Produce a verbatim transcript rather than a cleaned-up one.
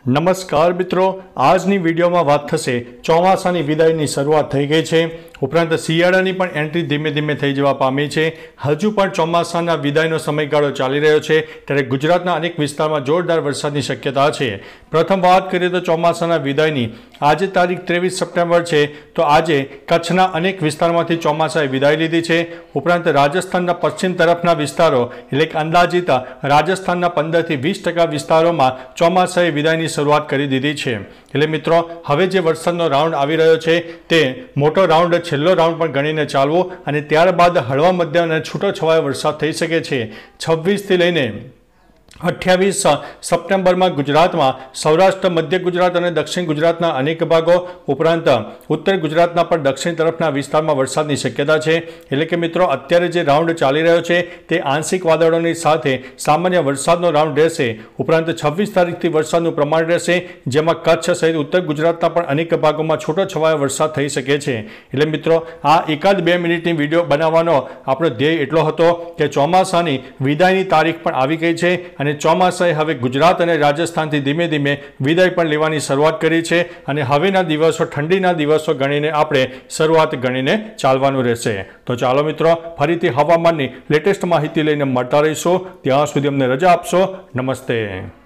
નમસ્કાર મિત્રો, આજની વિડીયોમાં વાત થશે ચોમાસાની વિદાયની શરૂઆત થઈ ગઈ છે, ઉપરાંત શિયાળાની પણ એન્ટ્રી ધીમે ધીમે થઈ જવા પામી છે. હજુ પણ ચોમાસાના વિદાયનો સમયગાળો ચાલી રહ્યો છે, ત્યારે ગુજરાતના અનેક વિસ્તારમાં જોરદાર વરસાદની શક્યતા છે. પ્રથમ વાત કરીએ તો ચોમાસાના વિદાયની, આજે તારીખ ત્રેવીસ સપ્ટેમ્બર છે, તો આજે કચ્છના અનેક વિસ્તારમાંથી ચોમાસાએ વિદાય લીધી છે. ઉપરાંત રાજસ્થાનના પશ્ચિમ તરફના વિસ્તારો એટલે કે અંદાજિત રાજસ્થાનના પંદરથી વીસ ટકા વિસ્તારોમાં ચોમાસાએ વિદાયની શરૂઆત કરી દીધી છે. એટલે મિત્રો, હવે જે વરસાદનો રાઉન્ડ આવી રહ્યો છે તે મોટો રાઉન્ડ, છેલ્લો રાઉન્ડ પણ ગણીને ચાલવો, અને ત્યારબાદ હળવા મધ્યમ અને છૂટો છવાયો વરસાદ થઈ શકે છે. છવ્વીસથી લઈને અઠ્યાવીસ સપ્ટેમ્બરમાં ગુજરાતમાં સૌરાષ્ટ્ર, મધ્ય ગુજરાત અને દક્ષિણ ગુજરાતના અનેક ભાગો, ઉપરાંત ઉત્તર ગુજરાતના પણ દક્ષિણ તરફના વિસ્તારમાં વરસાદની શક્યતા છે. એટલે કે મિત્રો, અત્યારે જે રાઉન્ડ ચાલી રહ્યો છે તે આંશિક વાદળોની સાથે સામાન્ય વરસાદનો રાઉન્ડ રહેશે. ઉપરાંત છવ્વીસ તારીખથી વરસાદનું પ્રમાણ રહેશે, જેમાં કચ્છ સહિત ઉત્તર ગુજરાતના પણ અનેક ભાગોમાં છૂટો છવાયો વરસાદ થઈ શકે છે. એટલે મિત્રો, આ એકાદ બે મિનિટની વિડીયો બનાવવાનો આપણો ધ્યેય એટલો હતો કે ચોમાસાની વિદાયની તારીખ પણ આવી ગઈ છે, અને ચોમાસાએ હવે ગુજરાત અને રાજસ્થાનથી ધીમે ધીમે વિદાય પણ લેવાની શરૂઆત કરી છે. અને હવેના દિવસો ઠંડીના દિવસો ગણીને આપણે શરૂઆત ગણીને ચાલવાનું રહેશે. તો ચાલો મિત્રો, ફરીથી હવામાનની લેટેસ્ટ માહિતી લઈને મળતા રહીશું. ત્યાં સુધી અમને રજા આપશો. નમસ્તે.